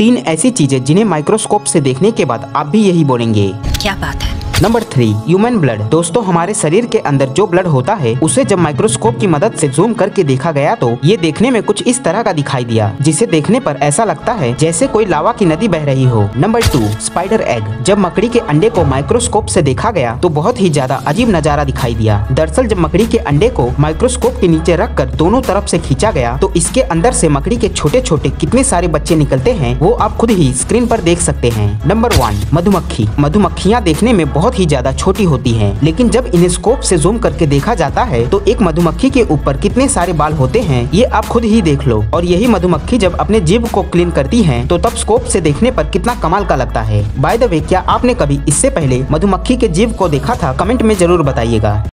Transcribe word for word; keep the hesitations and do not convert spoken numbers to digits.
तीन ऐसी चीजें जिन्हें माइक्रोस्कोप से देखने के बाद आप भी यही बोलेंगे, क्या बात है। Number three, human blood. दोस्तों, हमारे शरीर के अंदर जो ब्लड होता है उसे जब माइक्रोस्कोप की मदद से जूम करके देखा गया तो ये देखने में कुछ इस तरह का दिखाई दिया, जिसे देखने पर ऐसा लगता है जैसे कोई लावा की नदी बह रही हो। Number two, spider egg. जब मकड़ी के अंडे को माइक्रोस्कोप से देखा गया तो बहुत ही ज्यादा अजीब नजारा दिखाई दिया। दरअसल जब मकड़ी के अंडे को माइक्रोस्कोप के नीचे रख कर दोनों तरफ से खींचा गया तो इसके अंदर से मकड़ी के छोटे छोटे कितने सारे बच्चे निकलते हैं वो आप खुद ही स्क्रीन पर देख सकते हैं। नंबर वन, मधुमक्खी। मधुमक्खियाँ देखने में बहुत ही ज्यादा छोटी होती हैं, लेकिन जब इन्हें स्कोप से जूम करके देखा जाता है तो एक मधुमक्खी के ऊपर कितने सारे बाल होते हैं ये आप खुद ही देख लो। और यही मधुमक्खी जब अपने जीभ को क्लीन करती है तो तब स्कोप से देखने पर कितना कमाल का लगता है। बाय द वे, क्या आपने कभी इससे पहले मधुमक्खी के जीभ को देखा था? कमेंट में जरूर बताइएगा।